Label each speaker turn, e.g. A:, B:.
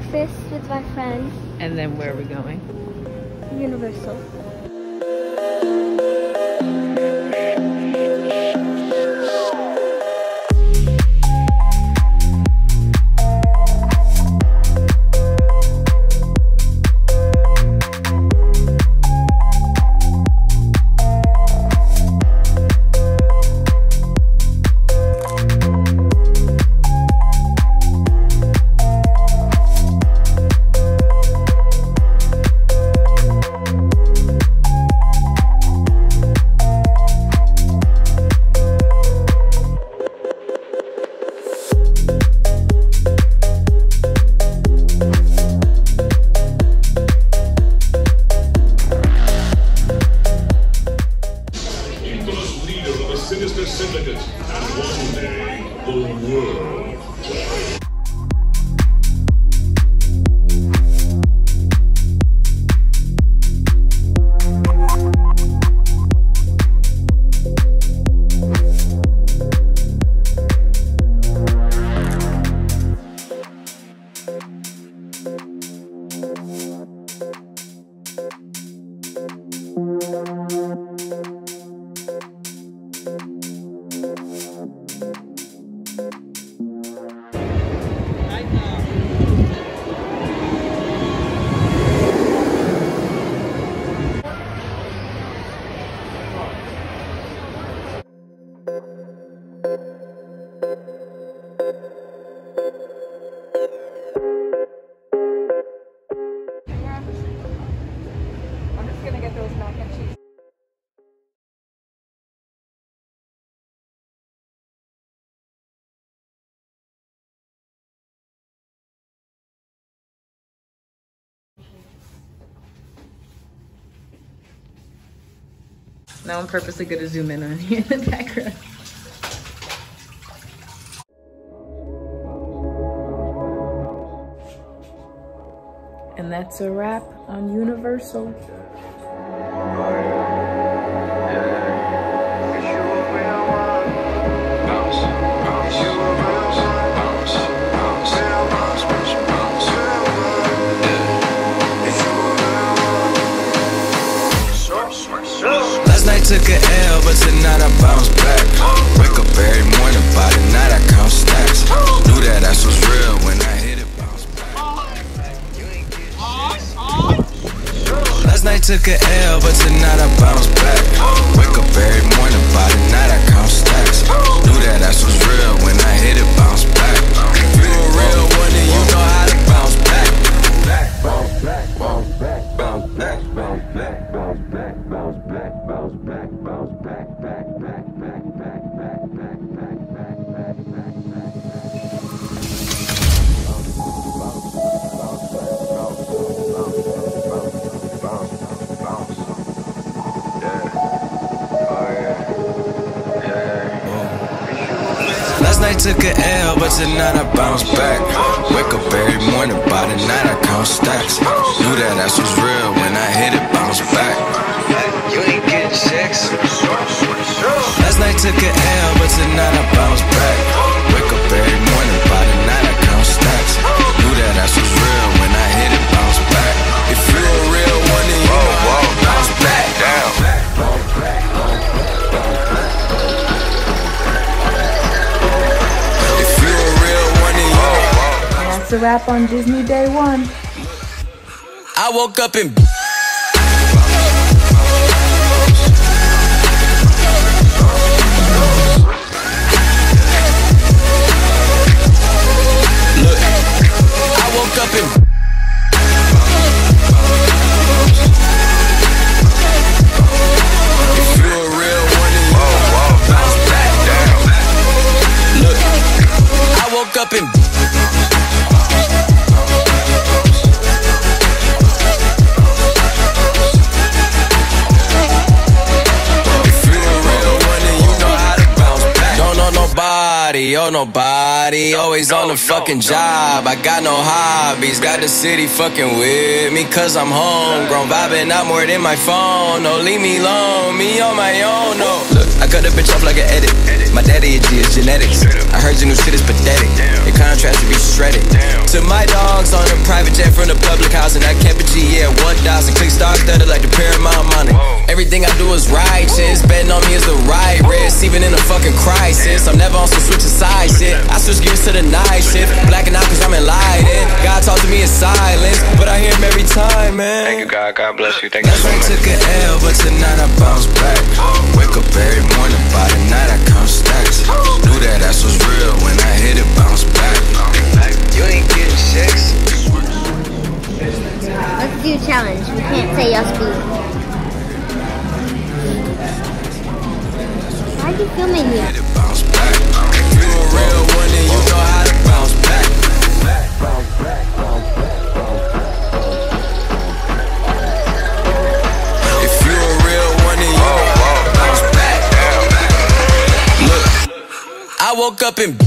A: breakfast with my friends.
B: And then where are we going?
A: Universal.
C: Sinister syndicate, and one day, the world.
D: I'm just gonna get those mac and cheese.
B: Now I'm purposely gonna zoom in on you in the background. And that's a wrap on Universal.
E: Last night took a L, but tonight I bounce back. Wake up every morning, by the night I count stacks. Knew that ass was real when I hit it, bounce back. Last night took a L, but tonight I bounce back. Wake up every morning, by the night I count stacks. Knew that ass was real when I hit it, bounce back. If you a real one, then you know how to bounce back. Bounce back, bounce back, bounce back, bounce back, bounce back, bounce back, bounce back, bounce back, back, back, back, back, back, back, back, back, back, back, back, Last night took a L, but tonight I bounce back. Wake up every morning, by the night I count stacks. Knew that ass was real when I hit it, bounce back. You ain't getting sex. Last night took a L, but tonight I bounce back. Wake up every morning, by the night I count stacks. Knew that ass was real when I hit it, bounce back. If you a real one, then you know how to bounce back. Down.
B: That's a wrap on Disney Day 1.
E: I woke up in look, I woke up in if you a real one, then you bounce back down. Look, I woke up in nobody, always on the fucking job. I got no hobbies, got the city fucking with me, cause I'm homegrown, vibing out more than my phone. No, leave me alone, me on my own, no. Look, I cut start the bitch off like an edit. My daddy a G, it's genetics. I heard your new shit is pathetic. Your contrast to be shredded. To my dogs on a private jet from the public house, and I kept a G, yeah, 1,000. Click star studded like the Paramount money. Everything I do is righteous. Betting on me is the right risk, even in a fucking crisis. I'm never on some switching side shit. I switch gears to the night shift. Blacking out cause I'm enlightened. God talk to me in silence, but I hear him every time, man.
F: Thank you, God. God bless you. Thank you
E: Last
F: so
E: night
F: much.
E: took an L, but tonight I bounce back. Wake up every morning, by the night I count stacks. Knew that ass was real when I hit it, bounce back. You ain't getting checks.
A: Let's do a challenge. We can't say your speed. Why are you filming me?
E: Hit it, bounce back. If you a real one, then you know how to bounce back. If you a real one, then you know how to bounce back. Look, I woke up in